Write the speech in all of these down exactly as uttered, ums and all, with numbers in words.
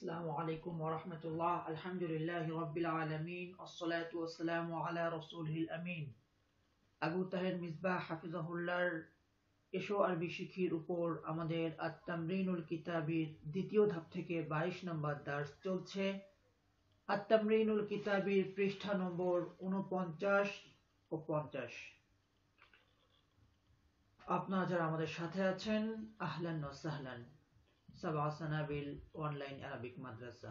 আসসালামু আলাইকুম ওয়া রাহমাতুল্লাহ। আলহামদুলিল্লাহি রাব্বিল আলামিন ওয়াসসালাতু ওয়াসসালামু আলা রাসূলিল আমিন। আবু তাহের মিসবাহ হাফিজাহুল্লাহর এশো আরবি শিখির উপর আমাদের আত-তামরিনুল কিতাবীর দ্বিতীয় ধাপ থেকে বাইশ নম্বর দার্স চলছে। আত-তামরিনুল কিতাবীর পৃষ্ঠা নম্বর ঊনপঞ্চাশ ও পঞ্চাশ। আপনারা যারা আমাদের সাথে আছেন, আহলান ওয়া সাহলান। সাবা সানাবিল অনলাইন আরবিক মাদ্রাসা।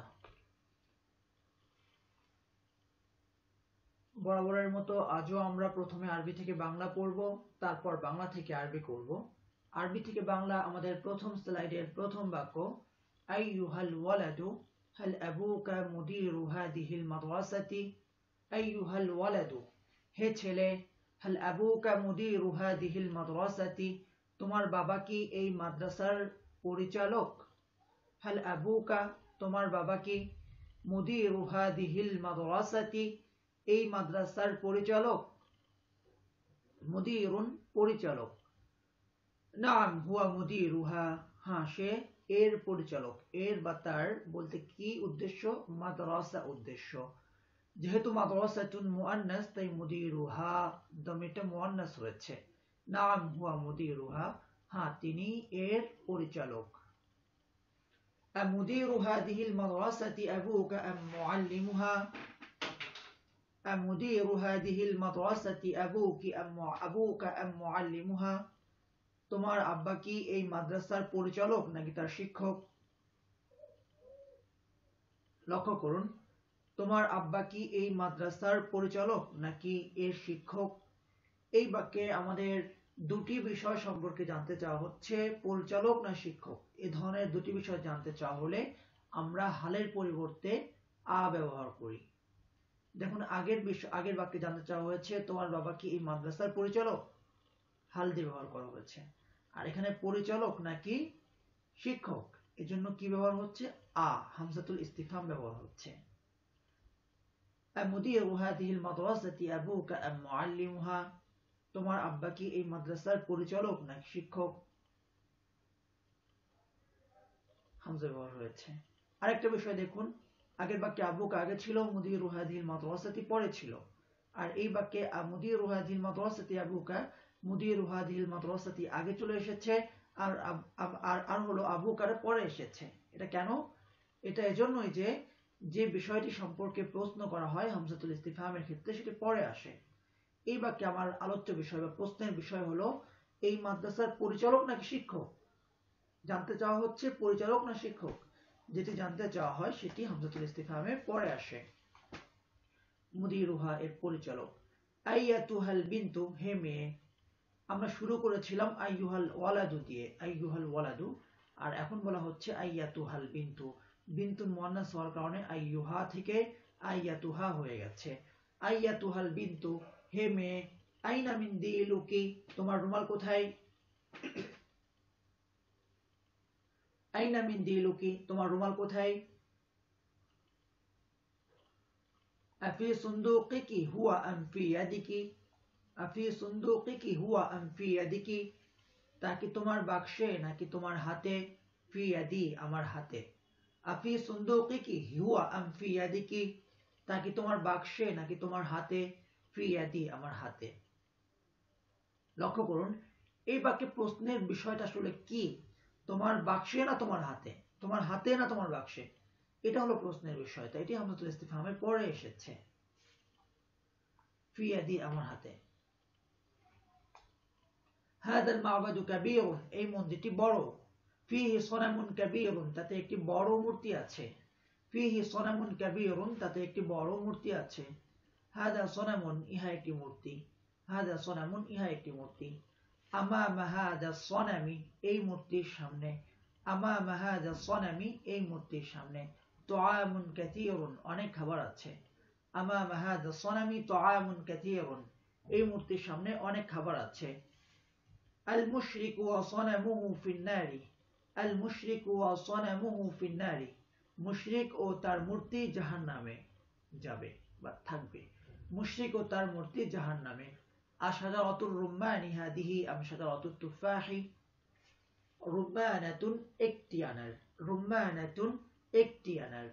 বরাবরের মতো আজও আমরা প্রথমে আরবি থেকে বাংলা পড়ব, তারপর বাংলা থেকে আরবি করব। আরবি থেকে বাংলা আমাদের প্রথম স্লাইডের প্রথম বাক্য, আইয়ুহাল ওয়ালাদু হাল আবুকা মুদিরু হাদিহিল মাদ্রাসাতি। আইয়ুহাল ওয়ালাদু, হে ছেলে, হাল আবুকা মুদিরু হাদিহিল মাদ্রাসাতি, তোমার বাবা কি এই মাদ্রাসার পরিচালক? হাল আবুকা, তোমার বাবা কি, মুদিরু হাদিহিল মাদ্রাসাতি, এই মাদ্রাসার পরিচালক? মুদিরুন, পরিচালক। নাম হুয়া মুদিরুহা, হ্যাঁ সে এর পরিচালক। এর বা তার বলতে কি উদ্দেশ্য? মাদ্রাসা উদ্দেশ্য। যেহেতু মাদ্রাসাতুন মুআন্নাস তাই মুদিরুহা দমিরটা মুআন্নাস হয়েছে। নাম হুয়া মুদিরুহা, হ্যাঁ তিনি এর পরিচালক। আমুদিরু হাদিহিল মাদ্রাসাতি আবুকা আম মুআল্লিমুহা। أمدير هذه المدرسة أبوك أم أبوك أم معلمها, তোমার আব্বা কি এই মাদ্রাসার পরিচালক নাকি তার শিক্ষক? লক্ষ্য করুন, তোমার আব্বা কি এই মাদ্রাসার পরিচালক নাকি এর শিক্ষক? এই বাক্যে আমাদের দুটি বিষয় সম্পর্কে জানতে চাওয়া হচ্ছে, পরিচালক না শিক্ষক। এই ধরনের দুটি বিষয় জানতে চাওয়া হলে আমরা হালের পরিবর্তে আ ব্যবহার করি। দেখুন, আগের বিষয় আগের বাক্যে জানতে চাওয়া হয়েছে তোমার বাবা কি এই মাদ্রাসার পরিচালক, হাল দিয়ে ব্যবহার করা হয়েছে। আর এখানে পরিচালক নাকি শিক্ষক, এজন্য কি ব্যবহার হচ্ছে? আ, হামজাতুল ইস্তিফহাম ব্যবহার হচ্ছে। আমুদিরু হাদিহিল মাদ্রাসাতি আবুকা আম মুআল্লিমুহা, তোমার আব্বা কি এই মাদ্রাসার পরিচালক নাকি শিক্ষক? হামজা ব্যবহার হয়েছে। আরেকটা বিষয় দেখুন, আগের বাক্যে আবুকা আগে ছিল, মুদিরু হাদিহিল মাদ্রাসাতি পরে ছিল। আর এই বাক্যে মুদিরু হাদিহিল মাদ্রাসাতি আবুকা, মুদিরু হাদিহিল মাদ্রাসাতি আগে চলে এসেছে, আর আর আর হলো আবুকার পরে এসেছে। এটা কেন? এটা এজন্যই যে যে বিষয়টি সম্পর্কে প্রশ্ন করা হয় হামজাতুল ইস্তিফহামের ক্ষেত্রে সেটি পরে আসে। এই বাক্যে আমার আলোচ্য বিষয় বা প্রশ্নের বিষয় হলো এই মাদ্রাসার পরিচালক নাকি শিক্ষক। জানতে চাওয়া হচ্ছে পরিচালক না শিক্ষক। যেটি জানতে চাওয়া হয় সেটি হামজাতুল ইস্তিফহামের পরে আসে। মুদিরুহা এর পরিচালক। আইয়াতুহাল বিনতু, হে মেয়ে। আমরা শুরু করেছিলাম আইয়ুহাল ওয়ালাদু দিয়ে, আইয়ুহাল ওয়ালাদু, আর এখন বলা হচ্ছে আইয়াতুহাল বিনতু। বিনতুন মুআন্নাস হওয়ার কারণে আইয়ুহা থেকে আইয়াতুহা হয়ে গেছে। আইয়াতুহাল বিনতু, হে মেয়ে। আইনা মিন দিলুকি, তোমার রুমাল কোথায়? আইনা মিন দিলুকি, তোমার রুমাল কোথায়? আফি সুন্দুকিকি হুয়া আম ফি ইয়াদিকি। আফি সুন্দুকিকি হুয়া আম ফি ইয়াদিকি, তা কি তোমার বাক্সে নাকি তোমার হাতে? ফি ইয়াদি, আমার হাতে। আফি সুন্দুকিকি হুয়া আম ফি ইয়াদিকি, তা কি তোমার বাক্সে নাকি তোমার হাতে? ফি ইয়াদি, আমার হাতে। লক্ষ্য করুন, এই বাক্যে প্রশ্নের বিষয়টা আসলে কি? তোমার বাক্সে না তোমার হাতে? তোমার হাতে না তোমার বাক্সে? এটা হলো প্রশ্নের বিষয়। তাই এটি হামজাতুল ইস্তিফহামের পরে এসেছে। ফি ইয়াদি, আমার হাতে। হাদাল মা'বাদু কাবীরুন, এই মন্দিরটি বড়। ফিহি সনামুন কাবীরুন, তাতে একটি বড় মূর্তি আছে। ফিহি সনামুন কাবীরুন, তাতে একটি বড় মূর্তি আছে। হাদা সনামুন, ইহা একটি মূর্তি। হাদা সনামুন, ইহা একটি মূর্তি। আমামা হাদা সনামি, এই মূর্তির সামনে। আমামা হাদা সনামি, এই মূর্তির সামনে। তুআমুন কাসীরুন, অনেক খাবার আছে। আমামা হাদা সনামি তুআমুন কাসীরুন, এই মূর্তির সামনে অনেক খাবার আছে। আল মুশরিকু ওয়া সনামুহু ফিন নারি। আল মুশরিকু ওয়া সনামুহু ফিন নারি, মুশরিক ও তার মূর্তি জাহান্নামে যাবে বা থাকবে। মুশরিক ও তার মূর্তি জাহান্নামে। আশাজারাতুর রুম্মানি হাদিহি আম শাজারাতুত তুফাহি। রুম্মানাতুন একটি আনার, রুম্মানাতুন একটি আনার।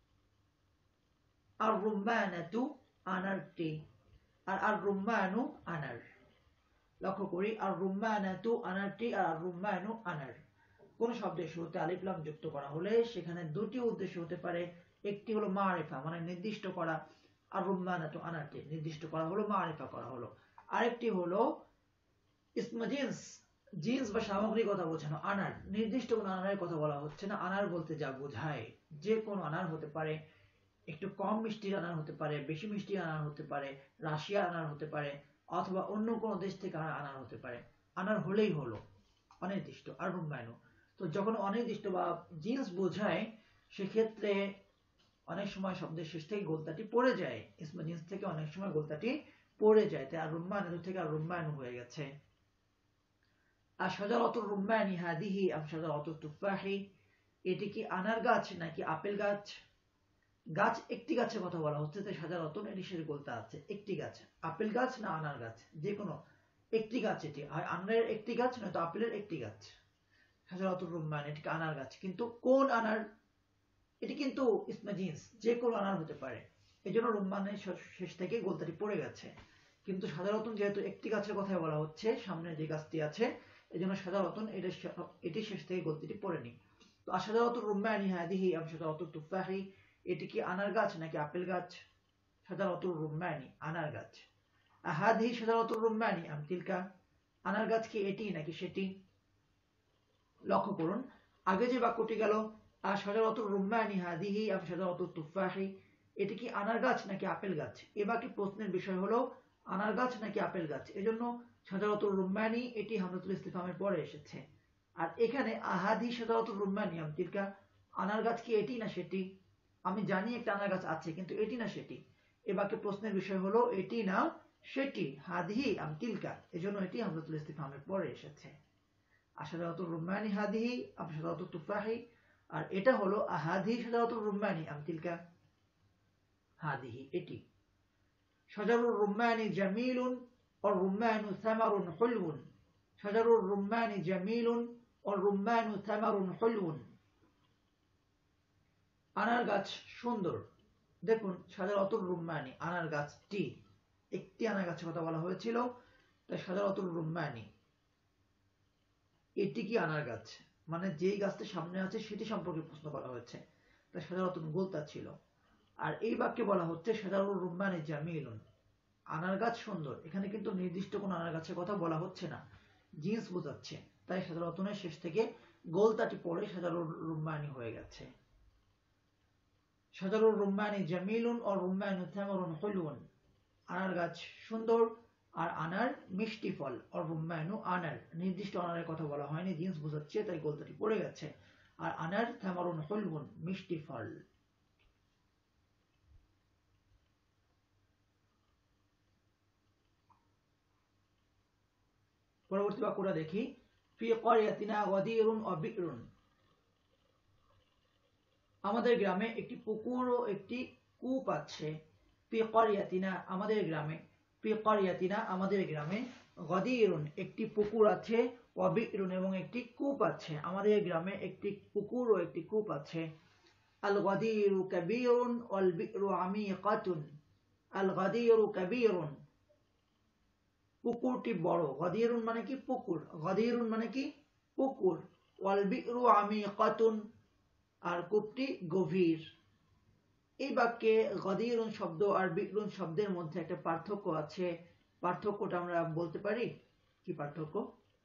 আর রুম্মানাতু আনারটি, আর আর রুম্মানু আনার। লক্ষ্য করি, আর রুম্মানাতু আনারটি আর আর রুম্মানু আনার। কোন শব্দের শুরুতে আলিফ লাম যুক্ত করা হলে সেখানে দুটি উদ্দেশ্য হতে পারে। একটি হলো মারিফা মানে নির্দিষ্ট করা, আর রুম্মানাতু আনারটি নির্দিষ্ট করা হলো, মারিফা করা হলো। আরেকটি হলো ইসমে জিন্স, জিন্স বা সামগ্রিক কথা বোঝানো। আনার নির্দিষ্ট কোন আনারের কথা বলা হচ্ছে না। আনার বলতে যা বোঝায় যে কোনো আনার হতে পারে, একটু কম মিষ্টির আনার হতে পারে, বেশি মিষ্টির আনার হতে পারে, রাশিয়ার আনার হতে পারে, অথবা অন্য কোনো দেশ থেকে আনার হতে পারে। আনার হলেই হলো অনির্দিষ্ট। আর রুম্মানু, তো যখন অনির্দিষ্ট বা জিন্স বোঝায় সেক্ষেত্রে অনেক সময় শব্দের শেষ থেকে গোলতাটি পড়ে যায়। ইসমে জিন্স থেকে অনেক সময় গোলতাটি পড়ে যায়, তাই আর রুম্মানু থেকে আর রুম্মানু হয়ে গেছে। আর শাজারাতুর রুম্মানি হাদিহি আম শাজারাতুত তুফাহি, এটি কি আনার গাছ নাকি আপেল গাছ? গাছ একটি গাছের কথা বলা হচ্ছে, তাই শাজারাতুন এর শেষে গোলতা আছে। একটি গাছ, আপেল গাছ না আনার গাছ, যে কোনো একটি গাছ। এটি হয় আনারের একটি গাছ নয়তো আপেলের একটি গাছ। শাজারাতুর রুম্মান, এটি আনার গাছ, কিন্তু কোন আনার? এটি কিন্তু ইসমে জিন্স, যে কোনো আনার হতে পারে। এই জন্য রুম্মানের শেষ থেকে গোলতাটি পড়ে গেছে। কিন্তু শাজারাতুন যেহেতু একটি গাছের কথাই বলা হচ্ছে, সামনে যে গাছটি আছে, এই জন্য শাজারাতুন এটি শেষ থেকে গোলতিটি পড়েনি। তো আশাজারাতুর রুম্মানি হাদিহি আম শাজারাতুত তুফাহি, এটি কি আনার গাছ নাকি আপেল গাছ? শাজারাতুর রুম্মানি আনার গাছ। আহাদিহি শাজারাতুর রুম্মানি আম তিলকা, আনার গাছ কি এটি নাকি সেটি? লক্ষ্য করুন, আগে যে বাক্যটি গেল আর শাজারাতুর রুম্মানি হাদিহি আম শাজারাতুত তুফাহি, এটি কি আনার গাছ নাকি আপেল গাছ? এ বাক্যে প্রশ্নের বিষয় হলো আনার গাছ নাকি আপেল গাছ, এজন্য শাজারাতুর রুম্মানি এটি হামজাতুল ইস্তিফহামের পরে এসেছে। আর এখানে আহাদি শাজারাতুর রুম্মানি আম তিলকা, আনার গাছ কি এটি না সেটি? আমি জানি একটা আনার গাছ আছে, কিন্তু এটি না সেটি। এ বাক্যে প্রশ্নের বিষয় হলো এটি না সেটি, হাদিহি আম তিলকা, এজন্য এটি হামজাতুল ইস্তিফহামের পরে এসেছে। আশাজারাতুর রুম্মানি হাদিহি আম শাজারাতুত তুফাহি, আর এটা হলো আহাদি শাজারাতুর রুম্মানি আম তিলকা, হাদিহি এটি। শাজারুর রুম্মানি জামিলুন ওয়ার রুম্মানু সামারুন হুলউন, শাজারুর রুম্মানি জামিলুন ওয়ার রুম্মানু সামারুন হুলউন, আনার গাছ সুন্দর। দেখুন শাজারাতুর রুম্মানি আনার গাছটি, একটি আনার গাছের কথা বলা হয়েছিল, তাই শাজারাতুর রুম্মানি এটি কি আনার গাছ, মানে যেই গাছটি সামনে আছে সেটি সম্পর্কে প্রশ্ন করা হয়েছে, তাই শাজারাতুন গোলতা ছিল। আর এই বাক্যে বলা হচ্ছে শাজারুর রুম্মানি জামিলুন, আনার গাছ সুন্দর। এখানে কিন্তু নির্দিষ্ট কোন আনার গাছের কথা বলা হচ্ছে না, জিন্স বোঝাচ্ছে, তাই শাজারাতুনের শেষ থেকে গোলতাটি পড়ে শাজারুর রুম্মানি হয়ে গেছে। শাজারুর রুম্মানি জামিলুন ও রুম্মানু সামারুন হুলউন, আনার গাছ সুন্দর আর আনার মিষ্টি ফল। ও রুম্মানু আনার, নির্দিষ্ট আনারের কথা বলা হয়নি, জিন্স বোঝাচ্ছে, তাই গোলতাটি পড়ে গেছে। আর আনার সামারুন হুলউন মিষ্টি ফল। পরবর্তী বাক্যটা দেখি, ফি ক্বরিয়াতিনা গাদিরুন ওয়া বিরুন, আমাদের গ্রামে একটি পুকুর ও একটি কূপ আছে। ফি ক্বরিয়াতিনা আমাদের গ্রামে, ফি ক্বরিয়াতিনা আমাদের গ্রামে, গাদিরুন একটি পুকুর আছে, ওয়া বিরুন এবং একটি কূপ আছে। আমাদের গ্রামে একটি পুকুর ও একটি কূপ আছে। আল গাদিরু কাবীরুন ওয়াল বিরু আমিকাতুন, আল গাদিরু কাবীরুন পুকুরটি বড়, গাদিরুন মানে কি পুকুর, গাদিরুন মানে কি পুকুর, ওয়াল বিরু আমিকাতুন আর কূপটি গভীর। এই বাক্যে গাদিরুন শব্দ আর বিরুন শব্দের মধ্যে একটা পার্থক্য আছে। পার্থক্যটা আমরা বলতে পারি, কি পার্থক্য?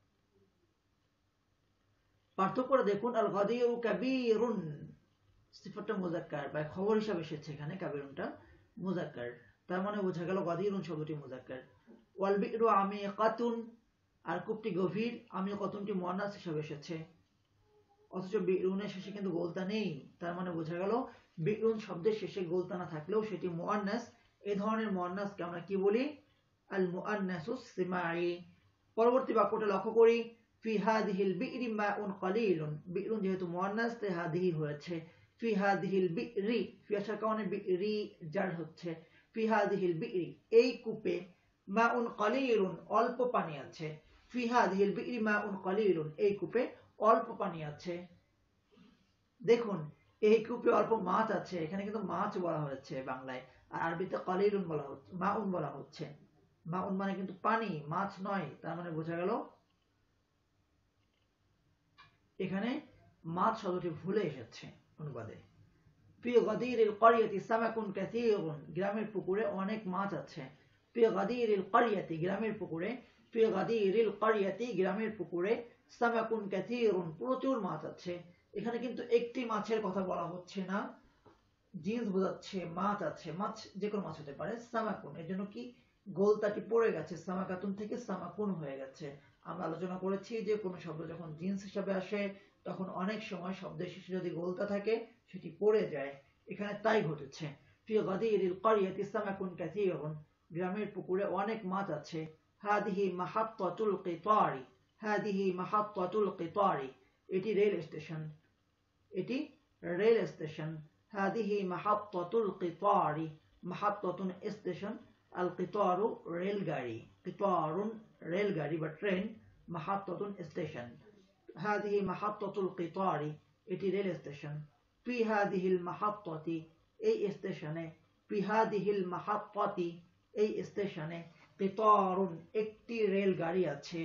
পার্থক্যটা দেখুন, আল গাদিরু কাবীরুন সিফাতটা মুযাক্কার বা খবর হিসাবে এসেছে এখানে, কাবীরুনটা মুযাক্কার, তার মানে বোঝা গেল গাদিরুন শব্দটি মুযাক্কার। ওয়াল বিরু আমিকাতুন আর কূপটি গভীর, আমিকাতুনটি মুয়ান্নাস হিসাবে এসেছে, অথচ বিরুনের শেষে কিন্তু গোলতা নেই, তার মানে বোঝা গেল বিরুন শব্দের শেষে গোলতা না থাকলেও সেটি মুয়ান্নাস। এই ধরনের মুয়ান্নাসকে আমরা কি বলি? আল মুআন্নাসুস সিমাঈ। পরবর্তী বাক্যটা লক্ষ্য করি, ফি হাদিহিল বি'রি মাউন কালিলুন, বিরুন যেহেতু মুয়ান্নাস তাই হাদিহি হয়েছে। ফি হাদিহিল বি'রি, ফি আসার কারণে বি'রি জার হচ্ছে। ফি হাদিহিল বি'রি এই কূপে, মাউন কালিলুন অল্প পানি আছে। ফি হাদিহিল বি'রি মাউন কালিলুন এই কূপে অল্প পানি আছে। দেখুন এই কূপে অল্প মাছ আছে, এখানে কিন্তু মাছ বলা হয়েছে বাংলায়, আর আরবিতে কলিলুন বলা হচ্ছে, মাউন বলা হচ্ছে। মাউন মানে কিন্তু পানি, মাছ নয়। তার মানে বোঝা গেল এখানে মাছ শব্দটি ভুলে এসেছে অনুবাদে। ফি গাদিরিল ক্বরিয়াতি সামাকুন কাসীরুন, গ্রামের পুকুরে অনেক মাছ আছে। ফি গাদিরিল ক্বরিয়াতি, গ্রামের পুকুরে, ফি গাদিরিল ক্বরিয়াতি, গ্রামের পুকুরে, সামাকুন কাসীরুন, প্রচুর মাছ আছে। এখানে কিন্তু একটি মাছের কথা বলা হচ্ছে না, জিন্স বোঝাচ্ছে, মাছ আছে, মাছ যে কোনো মাছ হতে পারে। সামাকুন এর জন্য কি গোলতাটি পড়ে গেছে, সামাকাতুন থেকে সামাকুন হয়ে গেছে। আমরা আলোচনা করেছি যে কোনো শব্দ যখন জিন্স হিসাবে আসে তখন অনেক সময় শব্দের শেষে যদি গোলতা থাকে সেটি পড়ে যায়, এখানে তাই ঘটেছে। ফি গাদিরিল ক্বরিয়াতি সামাকুন কাসীরুন, গ্রামের পুকুরে অনেক মাছ আছে। হাদিহি মাহাত্তাতুল কিতারি, হাদিহি মাহাত্তাতুল কিতারি, এটি রেল স্টেশন, এটি রেল স্টেশন। هذه محطة القطار, محطة স্টেশন, আল কিতারু রেলগাড়ি, কিতারুন রেলগাড়ি বা ট্রেন, মাহাত্তাতুন স্টেশন। هذه محطة القطار, এটি রেল স্টেশন। في هذه المحطة, এই স্টেশনে, في هذه المحطة, এই স্টেশনে, কিতারুন একটি রেলগাড়ি আছে।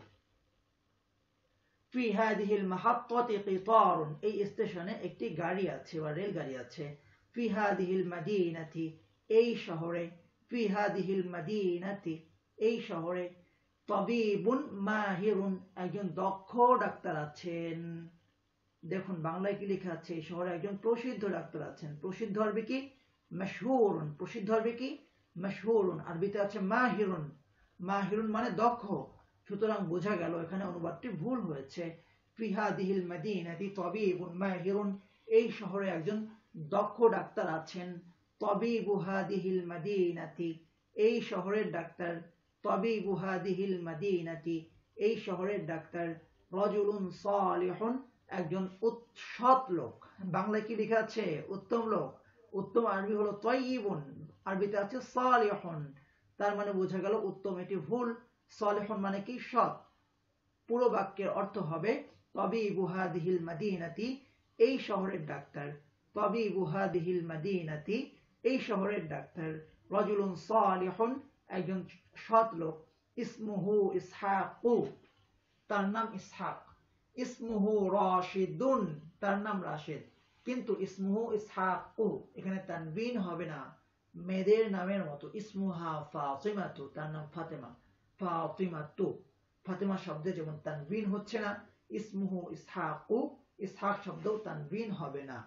ফি হাদিহিল মাহাত্তাতি কিতারুন, এই স্টেশনে একটি গাড়ি আছে বা রেলগাড়ি আছে। ফি হাদিহিল মাদিনাতি, এই শহরে, ফি হাদিহিল মাদিনাতি, এই শহরে, তাবিবুন মাহিরুন, একজন দক্ষ ডাক্তার আছেন। দেখুন বাংলায় কি লেখা আছে, এই শহরে একজন প্রসিদ্ধ ডাক্তার আছেন। প্রসিদ্ধ আরবি কি মাশহুরুন, প্রসিদ্ধ আরবি কি মাশহুরুন, আরবিতে আছে মাহিরুন, মাহিরুন মানে দক্ষ। সুতরাং বোঝা গেল এখানে অনুবাদটি ভুল হয়েছে। ফি হাদিহিল মাদিনাতি তাবিবুন মাহিরুন, এই শহরে একজন দক্ষ ডাক্তার আছেন। তাবিবু হাদিহিল মাদিনাতি, এই শহরের ডাক্তার। তাবিবু হাদিহিল মাদিনাতি, এই শহরের ডাক্তার। রাজুলুন সালিহুন, একজন সৎ লোক। বাংলায় কি লেখা আছে উত্তম লোক, উত্তম আরবি হলো তাইয়িবুন, আরবিতে আছে সালিহুন। তার মানে বোঝা গেল উত্তম এটি ভুল। সালিহুন মানে কি সৎ। পুরো বাক্যের অর্থ হবে তাবিবু হাদিহিল মাদিনাতি, এই শহরের ডাক্তার। তাবিবু হাদিহিল মাদিনাতি, এই শহরের ডাক্তার। রাজুলুন সালিহুন, একজন সৎ লোক। ইসমুহু ইসহাকু, তার নাম ইসহাক। ইসমুহু রাশিদুন, তার নাম রাশিদ। কিন্তু ইসমুহু ইসহাকু, এখানে তানবিন হবে না, মেয়েদের নামের মতো। ইসমুহা ফাতিমাতু, তার নাম ফাতেমা। ফাতিমাতু, ফাতেমা শব্দে যেমন তানবিন হচ্ছে না, ইসমুহু ইসহাকু, ইসহাক শব্দেও তানবিন হবে না।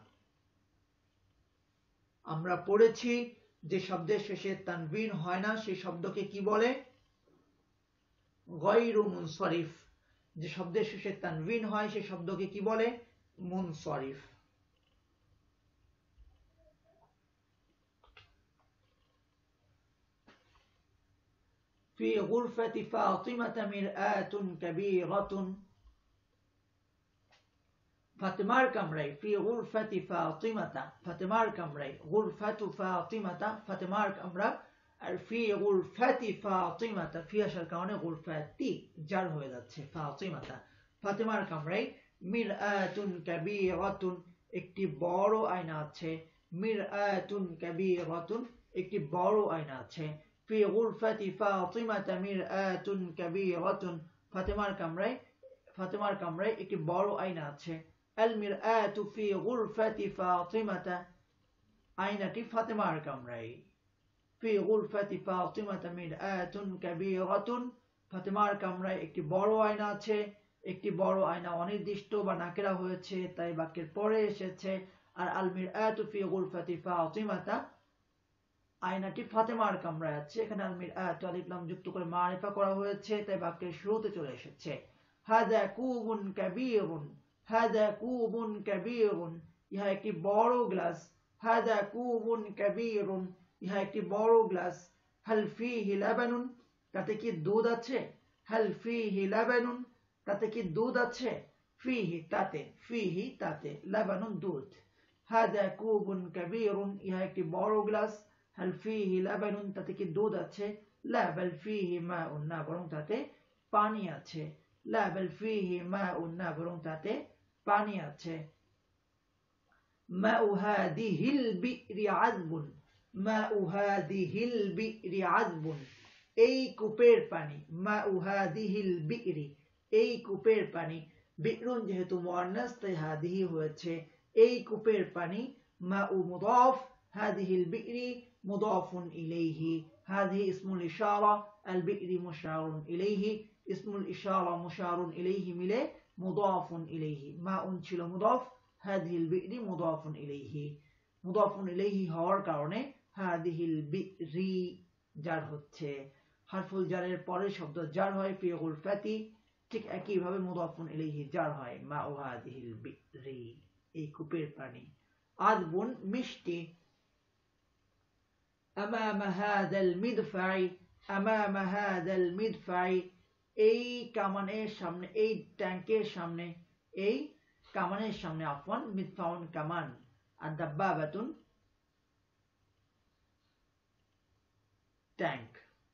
আমরা পড়েছি যে শব্দের শেষে তানবিন হয় না সেই শব্দকে কি বলে, গায়রু মুনসারিফ। যে শব্দের শেষে তানবিন হয় সেই শব্দকে কি বলে, মুনসারিফ। في غرفة فاطمة مرآة كبيرة, ফাতেমার কামরায়। ফি গুরফাতি ফাতিমাতা, ফাতেমার কামরায়। গুরফাতু ফাতিমাতা, ফাতেমার কামরা। আর ফি গুরফাতি ফাতিমাতা, ফি আসার কারণে গুরফাতি জার হয়ে যাচ্ছে, ফাতিমাতা, ফাতেমার কামরায়। মিরআতুন কাবীরাতুন, একটি বড় আয়না আছে। মিরআতুন কাবীরাতুন, একটি বড় আয়না আছে। ফি গুরফাতি ফাতিমাতা মিরআতুন কাবীরাতুন, ফাতেমার কামরায়, ফাতেমার কামরায় একটি বড় আয়না আছে। আল মিরআতু ফি গুরফাতি ফাতিমাতা, আয়নাটি ফাতেমার কামরায়। ফি গুরফাতি ফাতিমাতা মিরআতুন কাবীরাতুন, ফাতেমার কামরায় একটি বড় আয়না আছে। একটি বড় আয়না অনির্দিষ্ট বা নাকেরা হয়েছে তাই বাক্যের পরে এসেছে। আর আল মিরআতু ফি গুরফাতি ফাতিমাতা, আয়নাটি ফাতেমার কামরায় আছে। এখানে আল মিরআতু আলিফ লাম যুক্ত করে মারিফা করা হয়েছে তাই বাক্যের শুরুতে চলে এসেছে। হাযা কুবুন কাবীরুন, হাযা কুবুন কাবীরুন, ইহা একটি বড় গ্লাস। হাযা কুবুন কাবীরুন, ইহা একটি বড় গ্লাস। হাল ফীহি লাবানুন, তাতে কি দুধ আছে। হাল ফীহি লাবানুন, তাতে কি দুধ আছে। ফীহি তাতে, ফীহি তাতে, লাবানুন দুধ। হাযা কুবুন কাবীরুন, ইহা একটি বড় গ্লাস। হাল ফীহি লাবানুন, তাতে কি দুধ আছে। লা বাল ফীহি মাউন, না বরং তাতে পানি আছে। লা বাল ফীহি মাউন, না বরং তাতে পানি আছে। মাউ হাদিহিল বি'রি আযবুন, মাউ হাদিহিল বি'রি আযবুন, এই কূপের পানি, মাউ হাদিহিল বি'রি, এই কূপের পানি, বি'রুন যেহেতু মুআন্নাস তাই হাদিহি হয়েছে, এই কূপের পানি, মাউ মুদাফ, হাদিহিল বি'রি মুদাফুন ইলাইহি, হাদিহি ইসমুল ইশারা, আল বি'রি মুশারুন ইলাইহি, ইসমুল ইশারা মুশারুন ইলাইহি মিলে মুদাফুন ইলাইহি, মাউন ছিল মুদাফ, হাদিহিল বি'রি মুদাফুন ইলাইহি, মুদাফুন ইলাইহি হওয়ার কারণে হাদিহিল বি'রি জার হচ্ছে। হারফুল জারের পরের শব্দ জার হয় ফি গুলফাতি, ঠিক একইভাবে মুদাফুন ইলাইহি জার হয় মাউ হাদিহিল বি'রি, এই কূপের পানি। আযবুন মিষ্টি, আমামা হাযাল মিদফাই, আমামা হাযাল মিদফাই, এই কামানের সামনে, এই ট্যাঙ্কের সামনে, এই কামানের সামনে, আফওয়ান মিদফাউন কামান, আর দাব্বাবাতুন ট্যাঙ্ক।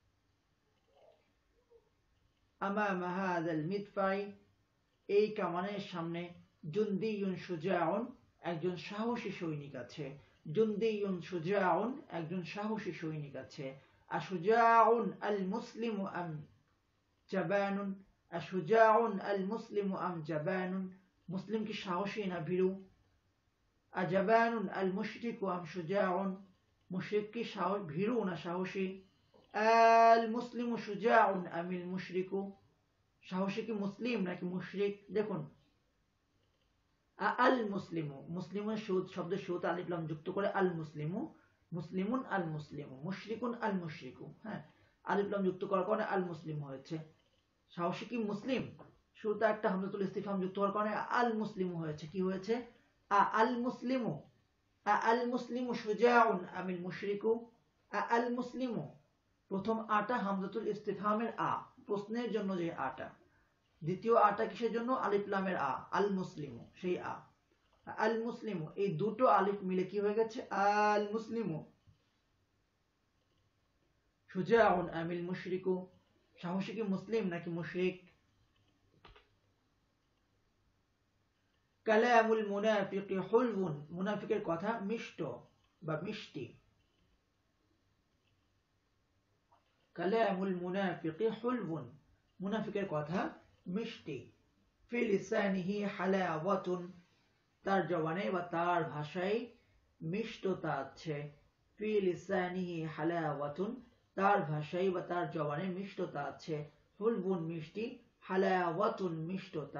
আমামা হাযাল মিদফাই, এই কামানের সামনে, জুন্দিয়ুন শুজাউন, একজন সাহসী সৈনিক আছে, জুন্দিয়ুন শুজাউন, একজন সাহসী সৈনিক আছে। আশুজাউন আল মুসলিমু আম জাবানুন, আশুজাউন আল মুসলিমু আম জাবানুন, মুসলিম কি সাহসী না ভীরু? আজাবানুন আল মুশরিকু আম শুজাউন, মুশরিক কি ভীরু না সাহসী? আল মুসলিমু শুজাউন আমিল মুশরিকু, সাহসী কি মুসলিম নাকি মুশরিক? দেখুন আল মুসলিমু, মুসলিমের শব্দের শুরুতে আলিফ লাম যুক্ত করে আল মুসলিমু, মুসলিমুন আল মুসলিমু, মুশরিকুন আল মুশরিকু, হ্যাঁ আলিফ লাম যুক্ত করার কারণে আল মুসলিম হয়েছে। সাহসী কি মুসলিম, শুরুতে একটা হামজাতুল ইস্তিফহাম যুক্ত হওয়ার কারণে আল মুসলিমু হয়েছে। কি হয়েছে? আল মুসলিমু, আল মুসলিমু শুজাউন আমিল মুশরিকু, আল মুসলিমু, প্রথম আটা হামজাতুল ইস্তিফহামের আ, প্রশ্নের জন্য যে আটা, দ্বিতীয় আটা কিসের জন্য? আলিফ লামের আ, আল মুসলিমু, সেই আ, আল মুসলিমু, এই দুটো আলিফ মিলে কি হয়ে গেছে? আল মুসলিমু। শুজাউন আমিল মুশরিকু, সাহসী কি মুসলিম নাকি মুশরিক? কালামুল মুনাফিকি হুলবুন, মুনাফিকের কথা মিষ্ট বা মিষ্টি। কালামুল মুনাফিকি হুলবুন, মুনাফিকের কথা মিষ্টি। ফি লিসানিহি হালাওয়াতুন, তার জবানে বা তার ভাষায় মিষ্টতা আছে। ফি লিসানিহি হালাওয়াতুন, তার ভাষায় বা তার জবানে মিষ্টতা আছে। হুলবুন মিষ্টি, হালাওয়াতুন মিষ্টতা।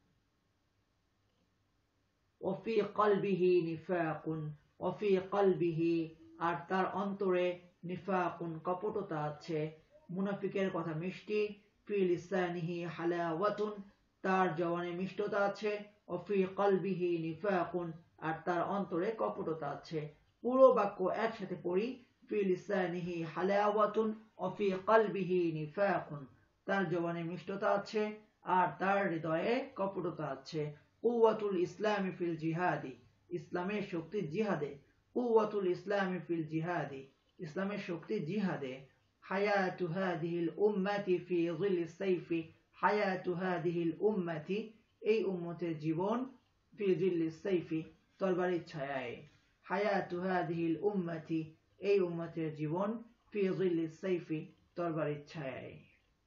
ওফি কলবিহি নিফাকুন, ওফি কলবিহি, আর তার অন্তরে, নিফাকুন কপটতা আছে। মুনাফিকের কথা মিষ্টি, ফি লিসানিহি হালাওয়াতুন, তার জবানে মিষ্টতা আছে। ওফি কলবিহি নিফাকুন, আর তার অন্তরে কপটতা আছে। পুরো বাক্য একসাথে পড়ি, ফি লিসানিহি হালাওয়াতুন ওফি কলবিহি নিফাকুন, তার জবানে মিষ্টতা আছে আর তার হৃদয়ে কপটতা আছে। কুওয়াতুল ইসলামি ফিল জিহাদি, ইসলামের শক্তি জিহাদে। কুওয়াতুল ইসলামি ফিল জিহাদি, ইসলামের শক্তি জিহাদে। হায়াতু হাদিহিল উম্মতি ফি যিলিস সাইফি, হায়াতু হাদিহিল উম্মতি, এই উম্মতের জীবন, ফি যিলিস সাইফি, তরবারির ছায়ায়। হায়াতু হাদিহিল উম্মতি, এই উম্মতের জীবন, ফি যিলিস সাইফি, তরবারির ছায়ায়।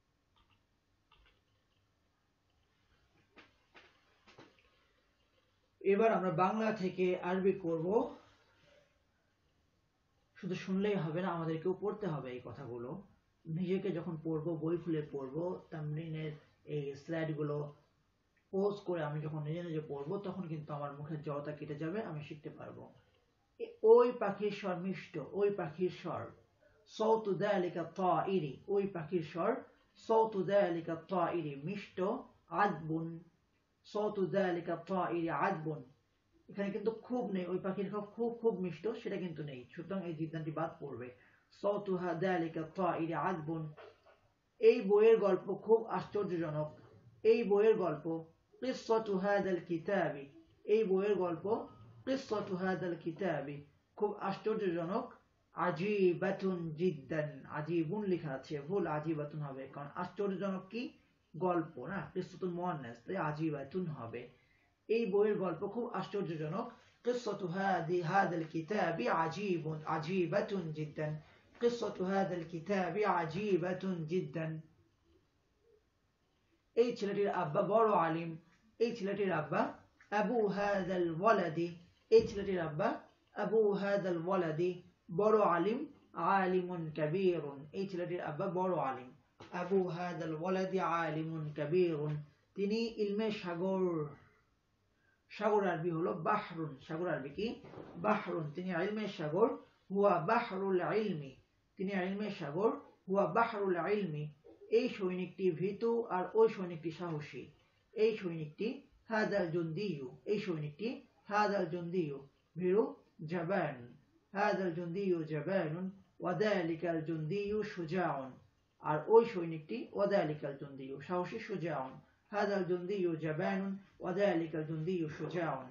এবার আমরা বাংলা থেকে আরবি করব। শুধু শুনলেই হবে না, আমাদেরকেও পড়তে হবে এই কথাগুলো। নিজেকে যখন পড়বো, বই খুলে পড়বো, তামরিনের এই স্লাইডগুলো পোজ করে আমি যখন নিজে নিজে পড়বো, তখন কিন্তু আমার মুখের জড়তা কেটে যাবে, আমি শিখতে পারবো। ওই পাখির স্বর মিষ্ট, ওই পাখির স্বর। সাউতু যালিকা তাইরি, ওই পাখির স্বর। সাউতু যালিকা তাইরি, মিষ্ট। আযবুন, সাউতু যালিকা তাইরি আযবুন, এখানে কিন্তু খুব নেই, ওই পাখির খুব খুব মিষ্ট সেটা কিন্তু নেই, সুতরাং এই জিদ্দানটি বাদ পড়বে। সাউতু যালিকা তাইরি আযবুন, এই বইয়ের গল্প খুব আশ্চর্যজনক। এই বইয়ের গল্প। কিসসাতু হাযাল কিতাবি, এই বইয়ের গল্প। কিসসাতু হাযাল কিতাবি, খুব আশ্চর্যজনক। আজিবাতুন জিদ্দান, আজিবুন লেখা আছে, ভুল আজিবাতুন হবে, কারণ আশ্চর্যজনক কি গল্প না, কিসসাতুন মুআন্নাস, তাই আজিবাতুন হবে। এই বইয়ের গল্প খুব আশ্চর্যজনক। قصة هذه هذا الكتاب عجيب عجيبة جدا قصة هذا الكتاب عجيبة جدا এই ছেলেটির আব্বা বড় আলিম এই ছেলেটির আব্বা আবু হাদাল ওয়ালাদি এই ছেলেটির আব্বা আবু হাদাল ওয়ালাদি বড় আলিম আলিমুন কাবীরুন এই ছেলেটির আব্বা বড় আলিম আবু হাদাল ওয়ালাদি আলিমুন কাবীরুন তিনি ইলমে সাগর সাগর আরবি হলো বাহরুন সাগর আরবি কি বাহরুন তিনি ইলমে সাগর হুয়া বাহরুল ইলমি তিনি ইলমে সাগর হুয়া বাহরুল ইলমি এই সৈনিকটি ভীতু আর ওই সৈনিকটি সাহসী এই সৈনিকটি হাদাল জুন্দিয়ু এই সৈনিকটি হাদাল জুন্দিয়ু ভীরু জাবান হাদাল জুন্দিয়ু জাবানুন ওয়াদালিকাল জুন্দিয়ু শুজাউন আর ওই সৈনিকটি ওয়াদালিকাল জুন্দিয়ু সাহসী শুজাউন হাদাল জুন্দিয়ু জাবানুন ওয়াদালিকাল জুন্দিয়ু শুজাউন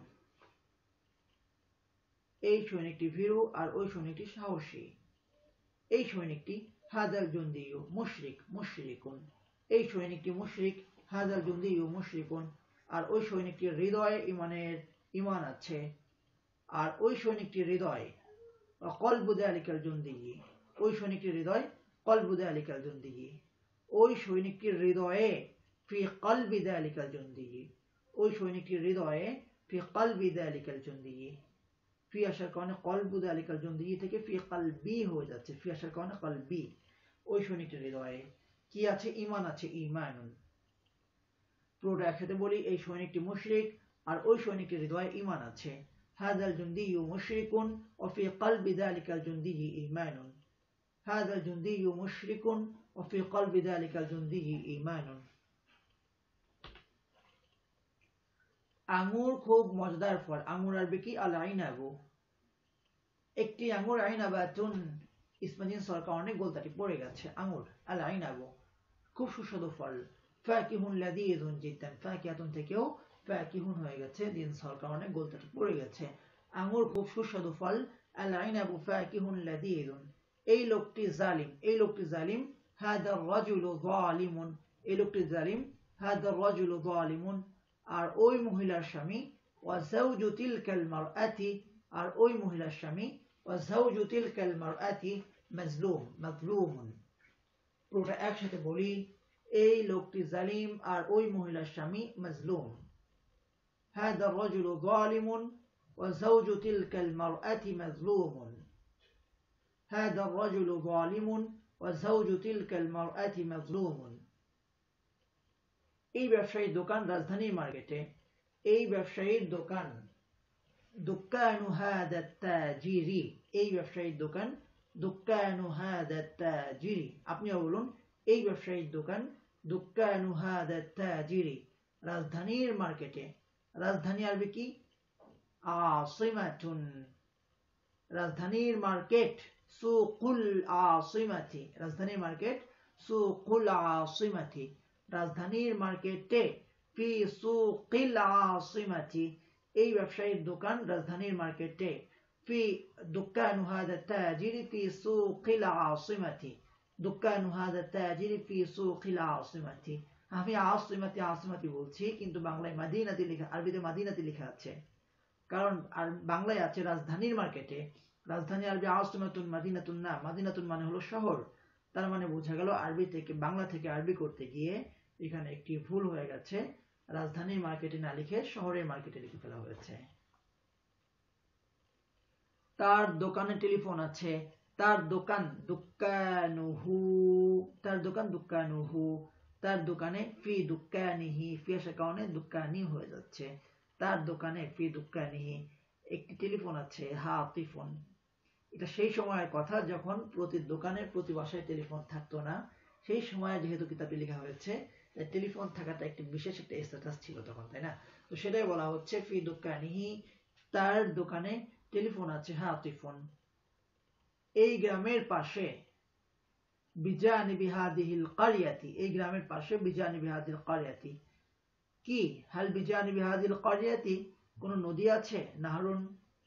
এই সৈনিকটি ভীরু আর ওই সৈনিকটি সাহসী এই সৈনিকটি হাদাল জুন্দিয়ু মুশরিক মুশরিকুন এই সৈনিকটি মুশরিক হাদাল জুন্দিয়ু মুশরিকুন আর ওই সৈনিকটির হৃদয়ে ইমানের ইমান আছে আর ওই সৈনিকটির হৃদয়ে কলবু যালিকাল জুন্দিয়ি ওই সৈনিকটির হৃদয় কলবু যালিকাল জুন্দিয়ি ওই সৈনিকটির হৃদয়ে ফি কলবি যালিকাল জুন্দিয়ি ওই সৈনিকটির হৃদয়ে ফি কলবি যালিকাল জুন্দিয়ি ফি আসার কারণে কলবু যালিকাল জুন্দিয়ি থেকে ফি কলবি হয়ে যাচ্ছে ফি আসার কারণে কলবি ওই সৈনিকটির হৃদয়ে কি আছে ঈমান আছে ঈমানুন পুরোটা একসাথে বলি এই সৈনিকটি মুশরিক আর ওই সৈনিকটির হৃদয়ে ঈমান আছে হাদাল জুন্দিয়ু মুশরিকুন ওয়া ফি কলবি যালিকাল জুন্দিয়ি ঈমানুন হাদাল জুন্দিয়ু মুশরিকুন ওয়া ফি কলবি যালিকাল জুন্দিয়ি ঈমানুন আঙ্গুর খুব মজাদার ফল আঙ্গুর আরবি কি আল আইনাবু একটি আঙ্গুর আইনাবাতুন ইসমাজিন সরকার অনেক গোলতাটি পড়ে গেছে আঙ্গুর আল আইনাবু খুব সুস্বাদু ফল ফাকিহুন লাযীযুন জিদ্দান ফাকিহাতুন থেকেও ফাকিহুন হয়ে গেছে দিন সরকার অনেক গোলতাটি পড়ে গেছে আঙ্গুর খুব সুস্বাদু ফল আল আইনাবু ফাকিহুন লাযীযুন এই লোকটি জালিম এই লোকটি জালিম হাদা রাজুলু যালিমুন এই লোকটি জালিম হাদা রাজুলু যালিমুন আর ওই মহিলার স্বামী ওয়া যাওজু তিলকাল মারআতি আর ওই মহিলার স্বামী ওয়া যাওজু তিলকাল মারআতি মাজলুম মাজলুমুন পুরোটা একসাথে বলি এই লোকটি জালিম আর ওই মহিলার স্বামী মাজলুম হাদা الرجل ظالم وزوج تلك المرأة مظلوم هذا الرجل ظالم وزوج تلك المرأة مظلوم এই ব্যবসায়ীর দোকান রাজধানী মার্কেটে এই ব্যবসায়ীর দোকান দুকানু হাদা তাজিরি এই ব্যবসায়ীর দোকান দুকানু হাদা তাজিরি আপনিও বলুন এই ব্যবসায়ীর দোকান দুকানু হাদা তাজিরি রাজধানীর মার্কেটে রাজধানী আরবি কি আসিমাতুন রাজধানীর মার্কেট সুকুল আসিমাতি রাজধানীর মার্কেট সুকুল আসিমাতি রাজধানীর মার্কেটে ফি সুকিল আসিমাতি এই ব্যবসায়ীর দোকান রাজধানীর মার্কেটে ফি দুকানু হাদা তাজিরি ফি সুকিল আসিমাতি দুকানু হাদা তাজিরি ফি সুকিল আসিমাতি আমি আসিমাতি আসিমাতি বলছি কিন্তু বাংলায় মাদিনাতি লেখা আরবিতে মাদিনাতি লেখা আছে কারণ আর বাংলায় আছে রাজধানীর মার্কেটে রাজধানী আরবি আসিমাতুন মাদিনাতুন না মাদিনাতুন মানে হলো শহর তার মানে বোঝা গেল আরবি থেকে বাংলা থেকে আরবি করতে গিয়ে এখানে একটি ভুল হয়ে গেছে রাজধানীর মার্কেটে না লিখে শহরের মার্কেটে লিখে ফেলা হয়েছে তার দোকানে টেলিফোন আছে তার দোকান দুকানুহু তার দোকান দুকানুহু তার দোকানে ফি দুকানিহি ফি আসার কারণে দুকানি হয়ে যাচ্ছে তার দোকানে ফি দুকানিহি একটি টেলিফোন আছে হাতিফোন এটা সেই সময়ের কথা যখন প্রতি দোকানে প্রতি বাসায় টেলিফোন থাকতো না সেই সময়ে যেহেতু কিতাবে লেখা হয়েছে টেলিফোন থাকাটা একটি বিশেষ একটা স্ট্যাটাস ছিল তখন তাই না তো সেটাই বলা হচ্ছে ফি দুকানিহি তার দোকানে টেলিফোন আছে হাতিফোন এই গ্রামের পাশে বিজানিবি হাদিহিল কারিয়াতি এই গ্রামের পাশে বিজানিবি হাদিল কারিয়াতি কি হাল বিজানিবি হাদিল কারিয়াতি কোন নদী আছে নাহরুন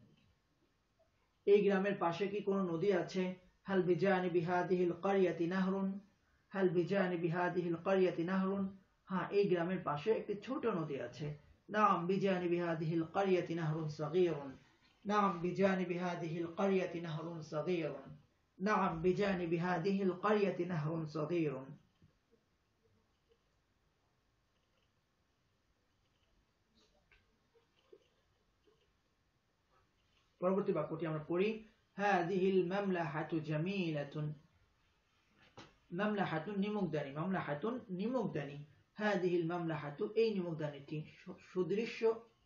এই গ্রামের পাশে কি কোনো নদী আছে হাল বিজানিবি হাদিহিল কারিয়াতি নাহরুন হাল বিজানিবি হাদিহিল কারিয়াতি নাহরুন হ্যাঁ এই গ্রামের পাশে একটি ছোট নদী আছে নাম বিজানিবি হাদিহিল কারিয়াতি নাহরুন সাগীরুন نعم بجانب هذه القرية نهر صغير نعم بجانب هذه القرية نهر صغير পরবর্তী বাক্যটি আমরা পড়ি هذه المملحة جميلة মামলাহাতুন নিমুখদানি মামলাহাতুন নিমুখদানি হাদিহিল মামলাহাতু এই নিমুখদানিটি সুদৃশ্য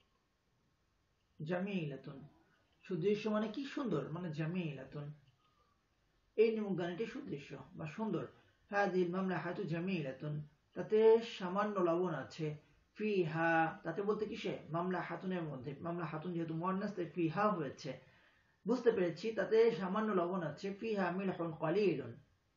জামিলাতুন সুদৃশ্য মানে কি সুন্দর মানে জামিলাতুন এই নিমুখদানিটি সুদৃশ্য বা সুন্দর হাদিহিল মামলাহাতু জামিলাতুন তাতে সামান্য লবণ আছে ফিহা তাতে বলতে কিসে মামলাহাতুনের মধ্যে মামলাহাতুন যেহেতু মুয়ান্নাস তাই ফিহা হয়েছে বুঝতে পেরেছি তাতে সামান্য লবণ আছে ফিহা মিলহুন কলিলুন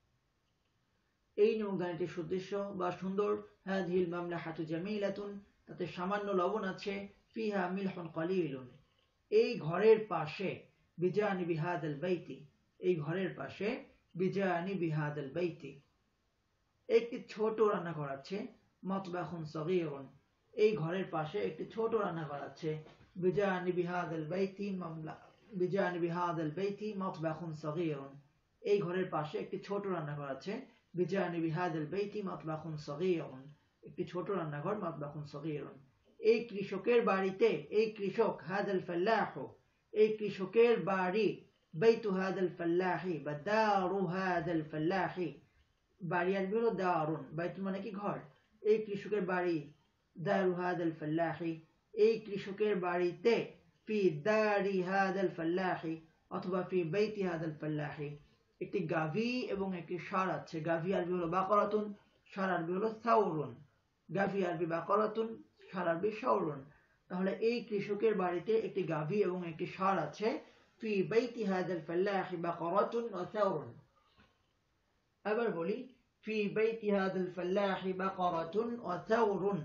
এই নিমুখদানিটি সুদৃশ্য বা সুন্দর হাদিহিল মামলাহাতু জামিলাতুন তাতে সামান্য লবণ আছে ফিহা মিলহুন কলিলুন এই ঘরের পাশে বিজানিবি হাদাল বাইতি এই ঘরের পাশে বিজানিবি হাদাল বাইতি একটি ছোট রান্নাঘর আছে মাতবাখুন সগীরুন এই ঘরের পাশে একটি ছোট রান্নাঘর আছে বিজানিবি হাদাল বাইতি মামলা বিজানিবি হাদাল বাইতি মাতবাখুন সগীরুন এই ঘরের পাশে একটি ছোট রান্নাঘর আছে বিজানিবি হাদাল বাইতি মাতবাখুন সগীরুন একটি ছোট রান্নাঘর মাতবাখুন সগীরুন এই কৃষকের বাড়িতে এই কৃষক হাদাল ফাল্লাহ এই কৃষকের বাড়ি বাইতু হাদাল ফাল্লাহি বা দারু হাদাল ফাল্লাহি বাড়ি আসবে হলো দারুন বাইতু মানে কি ঘর এই কৃষকের বাড়ি দারু হাদাল ফাল্লাহি এই কৃষকের বাড়িতে ফি দারি হাদাল ফাল্লাহি অথবা ফি বাইতি হাদাল ফাল্লাহি একটি গাভী এবং একটি ষাঁড় আছে গাভী আরবি হলো বাকরাতুন ষাঁড় আরবি হলো সাউরুন গাভী আরবি বাকরাতুন ষাঁড় আরবি সাউরুন তাহলে এই কৃষকের বাড়িতে একটি গাভী এবং একটি ষাঁড় আছে ফি বাইতি হাদাল ফাল্লাহি বাকরাতুন ওয়া সাউরুন আবার বলি ফি বাইতি হাদাল ফাল্লাহি বাকরাতুন ওয়া সাউরুন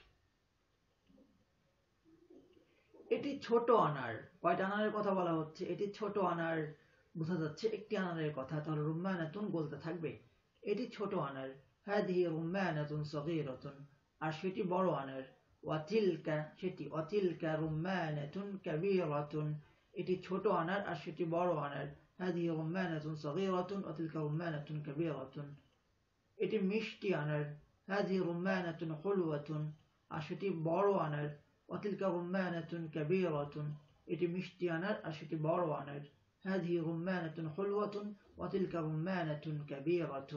এটি ছোট আনার কয়টা আনারের কথা বলা হচ্ছে এটি ছোট আনার বোঝা যাচ্ছে একটি আনারের কথা তাহলে রুম্মানাতুন বলতে থাকবে এটি ছোট আনার হাদিহি রুম্মানাতুন সগীরাতুন আর সেটি বড় আনার ওয়াতিলকা সেটি ওয়াতিলকা রুম্মানাতুন কাবীরাতুন এটি ছোট আনার আর সেটি বড় আনার হাদিহি রুম্মানাতুন সগীরাতুন ওয়াতিলকা রুম্মানাতুন কাবীরাতুন এটি মিষ্টি আনার হাদিহি রুম্মানাতুন হুলওয়াতুন আর সেটি বড় আনার ওয়াতিলকা রুম্মানাতুন কাবীরাতুন এটি মিষ্টি আনার আর সেটি বড় আনার هذه رمانة حلوة وتلك رمانة كبيرة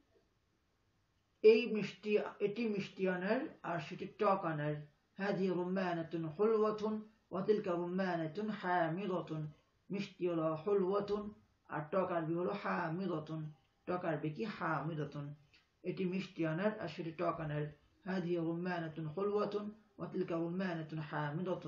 এই মিষ্টি এটি মিষ্টি আনার আর সেটি টক আনার هذه رمانة حلوة وتلك رمانة حامضة মিষ্টি হলো حلوة আর টক আরবি হলো حامضة টক আরবি কি حامضة এটি মিষ্টি আনার আর সেটি টক আনার هذه رمانة حلوة وتلك رمانة حامضة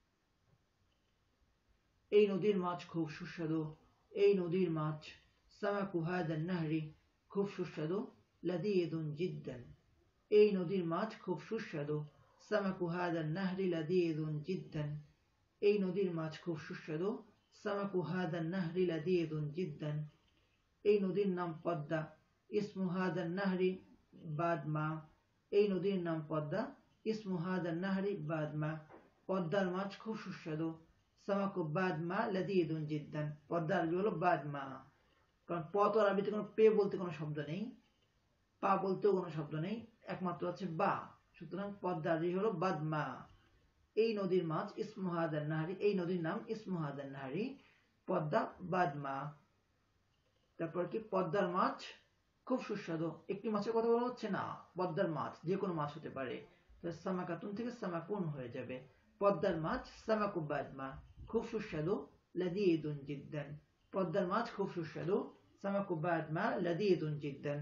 এই নদীর মাছ খুব সুস্বাদু এই নদীর মাছ সামাকু হাদান নাহরি খুব সুস্বাদু লাযীযুন জিদ্দান এই নদীর মাছ খুব সুস্বাদু সামাকু হাদান নাহরি লাযীযুন জিদ্দান এই নদীর মাছ খুব সুস্বাদু সামাকু হাদান নাহরি লাযীযুন জিদ্দান এই নদীর নাম পদ্মা ইসমু হাদান নাহরি বাদমা এই নদীর নাম পদ্মা ইসমু হাদান নাহরি বাদমা পদ্মার মাছ খুব সুস্বাদু সামাকু বাদমা লাযীযুন জিদ্দান পদ্মা আরবি হলো বাদমা কারণ প তো আরবিতে কোনো পে বলতে কোনো শব্দ নেই পা বলতেও কোনো শব্দ নেই একমাত্র আছে বা সুতরাং পদ্মা আরবি হলো বাদমা এই নদীর মাছ ইসমু হাদান নাহরি এই নদীর নাম ইসমু হাদান নাহরি পদ্মা বাদমা তারপর কি পদ্মার মাছ খুব সুস্বাদু একটি মাছের কথা বলা হচ্ছে না পদ্মার মাছ যে কোনো মাছ হতে পারে সামাকাতুন থেকে সামাকুন হয়ে যাবে পদ্মার মাছ সামাকু বাদমা খুব সুস্বাদু লাযীযুন জিদ্দান পদ্মার মাছ খুব সুস্বাদু সামাকু বাদমা লাযীযুন জিদ্দান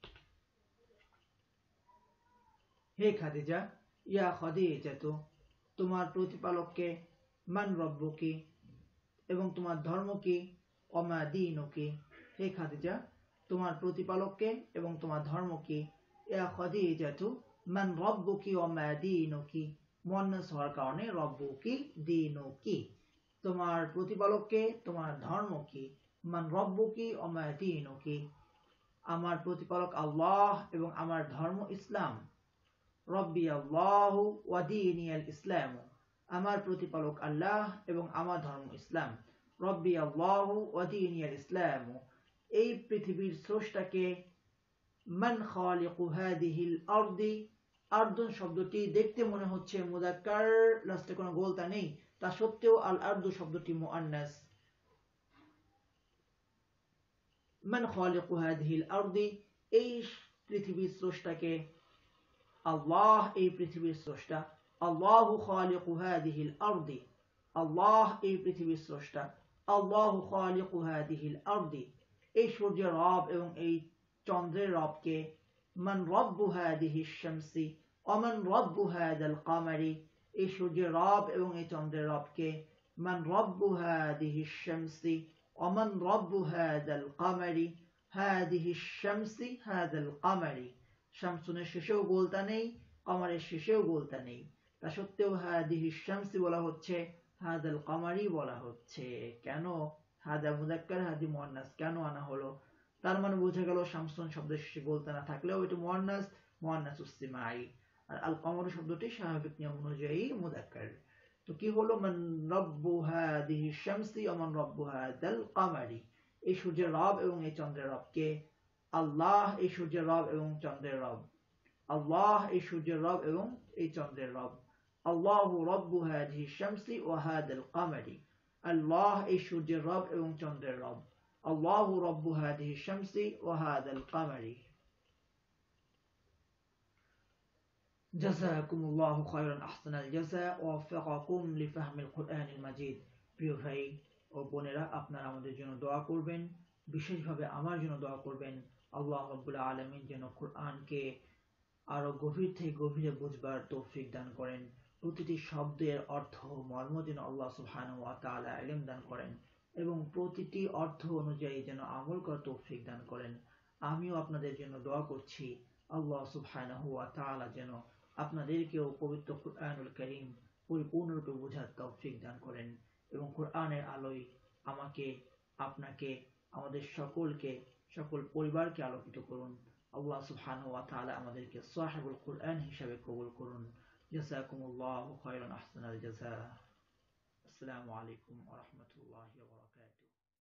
হে খাদিজা ইয়া খাদিজাতু তোমার প্রতিপালককে মান রব্বুকি এবং তোমার ধর্ম কি ওমা দীনুকি হে খাদিজা তোমার প্রতিপালককে এবং তোমার ধর্ম কি ইয়া খাদিজাতু মান রব্বুকি ওমা দীনুকি মুয়ান্নাস হওয়ার কারণে রব্বুকি দীনুকি তোমার প্রতিপালককে তোমার ধর্ম কি মান রব্বুকি ওমা দীনুকি আমার প্রতিপালক আল্লাহ এবং আমার ধর্ম ইসলাম রব্বি আল্লাহু ওয়া দীনি আল ইসলাম আমার প্রতিপালক আল্লাহ এবং আমার ধর্ম ইসলাম। রব্বি আল্লাহু ওয়া দীনিয়াল ইসলাম। এই পৃথিবীর স্রষ্টাকে। মান খালিকু হাদিহিল আরদি। আরদুন শব্দটি দেখতে মনে হচ্ছে মুযাক্কার, লাস্টে কোনো গোলতা নেই, তা সত্ত্বেও আল আরদু শব্দটি মুআন্নাস। মান খালিকু হাদিহিল আরদি, এই পৃথিবীর স্রষ্টাকে। আল্লাহ এই পৃথিবীর স্রষ্টা। আল্লাহু খালিকু হাদিহিল আরদি, আল্লাহ এই পৃথিবীর স্রষ্টা। আল্লাহু খালিকু হাদিহিল আরদি, এই সূর্যের রব এবং এই চন্দ্রের রবকে। মান রব্বু হাদিহিশ শামসি ওয়া মান রব্বু হাদাল কামারি, এই সূর্যের রব এবং এই চন্দ্রের রবকে। মান রব্বু হাদিহিশ শামসি ওয়া মান রব্বু হাদাল কামারি। হাদিহিশ শামসি হাদাল কামারি, শামসুনের শেষেও গোলতা নেই, কমারের শেষেও গোলতা নেই, তা সত্ত্বেও হাদিহিশ শামসি বলা হচ্ছে, হাদাল কামারি বলা হচ্ছে। কেন হাদা মুযাক্কার হাদি মুআন্নাস কেন আনা হলো? তার মানে বোঝা গেল শামসুন শব্দের শেষে গোলতা না থাকলেও এটা মুআন্নাস, মুআন্নাসুস সিমাই। আর আল কামার শব্দটি স্বাভাবিক নিয়ম অনুযায়ী মুযাক্কার। তো কি হলো? মান রব্বু হাদিহিশ শামসি ওয়া মান রব্বু হাদাল কামারি, এই সূর্যের রব এবং এই চন্দ্রের রবকে। আল্লাহ এই সূর্যের রব এবং চন্দ্রের রব। আল্লাহ এই সূর্যের রব এবং এই চন্দ্রের রব। আল্লাহু রব্বু হাদিহিশ শামসি ওয়া হাদাল কামারি, আল্লাহ এই সূর্যের রব এবং চন্দ্রের রব। আল্লাহু রব্বু হাদিহিশ শামসি ওয়া হাদাল কামারি। জাযাকুমুল্লাহু খায়রান আহসানাল জাযা ওয়া ওয়াফাকাকুম লিফাহমিল কুরআনিল মাজিদ। প্রিয় ভাই ও বোনেরা, আপনারা আমাদের জন্য দোয়া করবেন, বিশেষভাবে আমার জন্য দোয়া করবেন। আল্লাহ রাব্বুল আলামিন যেন কুরআনকে আরো গভীর থেকে গভীরে বুঝবার তৌফিক দান করেন। প্রতিটি শব্দের অর্থ মর্ম যেন আল্লাহ সুবহানাহু ওয়া তাআলা ইলম দান করেন এবং প্রতিটি অর্থ অনুযায়ী যেন আমল করার তৌফিক দান করেন। আমিও আপনাদের জন্য দোয়া করছি, আল্লাহ সুবহানাহু ওয়া তাআলা যেন আপনাদেরকেও পবিত্র কুরআনুল কারীম পরিপূর্ণরূপে বোঝার তৌফিক দান করেন এবং কুরআনের আলোয় আমাকে, আপনাকে, আমাদের সকলকে, সকল পরিবারকে আলোকিত করুন। আল্লাহ সুবহানাহু ওয়া তাআলা আমাদেরকে সাহিবুল কুরআন হিসেবে কবুল করুন। জাযাকুমুল্লাহু খায়রান আহসানাল জাযা। আসসালামু আলাইকুম ওয়া রাহমাতুল্লাহি ওয়া বারাকাতুহু।